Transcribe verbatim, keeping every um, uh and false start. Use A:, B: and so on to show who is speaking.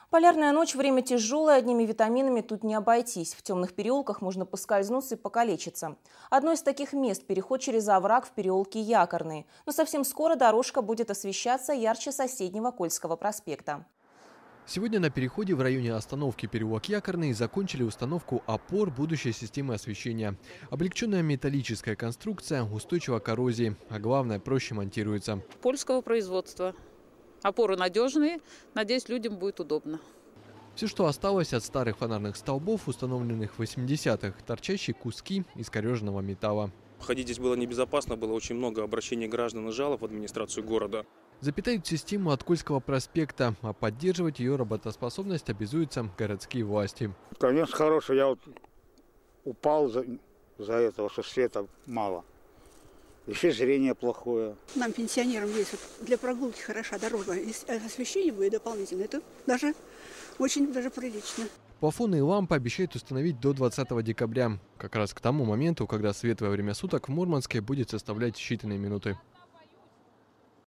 A: Полярная ночь – время тяжелое, одними витаминами тут не обойтись. В темных переулках можно поскользнуться и покалечиться. Одно из таких мест – переход через овраг в переулке Якорный. Но совсем скоро дорожка будет освещаться ярче соседнего Кольского проспекта.
B: Сегодня на переходе в районе остановки переулок Якорный закончили установку опор будущей системы освещения. Облегченная металлическая конструкция устойчива к коррозии, а главное, проще монтируется.
C: Польского производства. Опоры надежные, надеюсь, людям будет удобно.
B: Все, что осталось от старых фонарных столбов, установленных в восьмидесятых, торчащие куски искореженного металла.
D: Ходить здесь было небезопасно, было очень много обращений граждан и жалоб в администрацию города.
B: Запитают систему от Кольского проспекта, а поддерживать ее работоспособность обязуются городские власти.
E: Конечно, хороший. Я вот упал за, за этого, что света мало. Еще зрение плохое.
F: Нам, пенсионерам, здесь вот для прогулки хороша дорога. Если освещение будет дополнительно, это даже очень даже прилично.
B: Плафоны и лампы обещают установить до двадцатого декабря. Как раз к тому моменту, когда свет во время суток в Мурманске будет составлять считанные минуты.